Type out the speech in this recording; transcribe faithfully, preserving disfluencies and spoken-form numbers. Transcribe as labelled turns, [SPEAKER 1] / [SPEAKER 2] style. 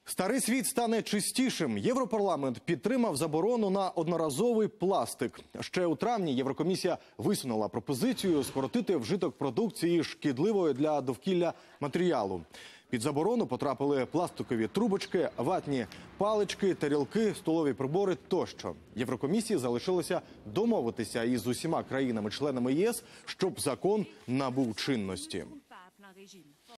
[SPEAKER 1] Старий світ стане чистішим. Європарламент підтримав заборону на одноразовий пластик. Ще у травні Єврокомісія висунула пропозицію скоротити вжиток продукції шкідливої для довкілля матеріалу. Під заборону потрапили пластикові трубочки, ватні палички, тарілки, столові прибори тощо. Єврокомісії залишилося домовитися із усіма країнами-членами ЄС, щоб закон набув чинності.